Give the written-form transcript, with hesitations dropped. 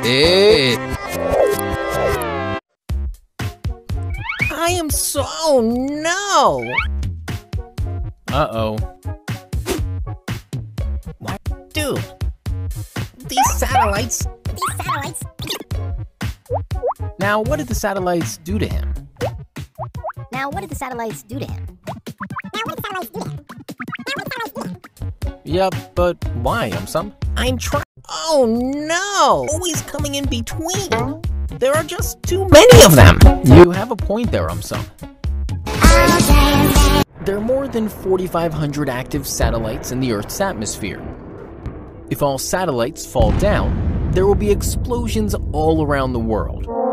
I am so... Oh, no! Uh-oh. What? Dude, these satellites... Now, what did the satellites do to him? Yep, but why, Umsum? I'm trying... Oh, no! Always coming in between. There are just too many of them. You have a point there, Umsum. There are more than 4,500 active satellites in the Earth's atmosphere. If all satellites fall down, there will be explosions all around the world.